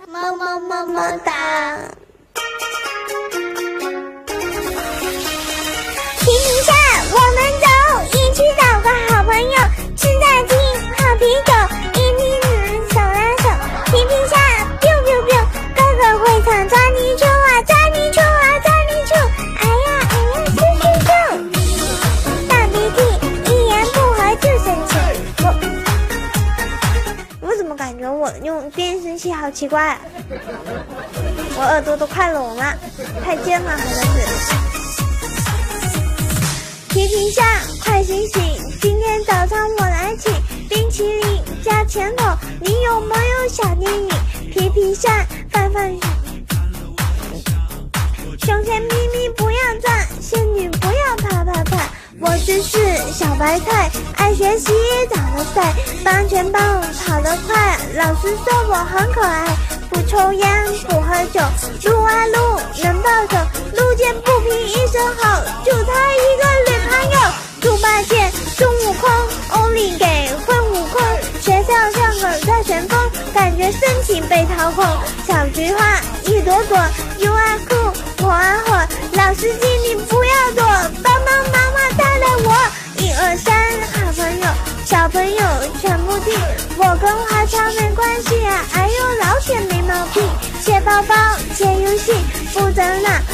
么么么么哒。皮皮虾，我们走，一起找个好朋友，吃大鸡，喝啤酒，一起手拉手。皮皮虾 ，biu biu biu， 哥哥会唱抓泥鳅啊，抓泥鳅啊，抓泥鳅，哎呀哎呀，咻咻咻。大鼻涕，一言不合就生气。我怎么感觉我用变声器好奇怪啊？我耳朵都快聋了，太尖了，好像是。皮皮虾，快醒醒！今天早上我来请冰淇淋加甜筒，你有没有小电影？皮皮虾，放胸前咪咪不要转，仙女不要啪啪啪。我只是小白菜，爱学习长得帅，棒拳棒跑得快，老师说我很可爱。不抽烟不喝酒，撸啊撸能抱手，路见不平一声吼，就他一个女朋友。猪八戒孙悟空，欧里给混悟空，学校像个大旋风，感觉身体被掏空。小菊花一朵朵，You are cool， 我啊火，老司机你不要躲，帮帮妈妈带带我。1、2、3，好朋友，小朋友全部听，我跟华侨没关系啊，哎呦老铁没毛病，借包包借游戏不争了。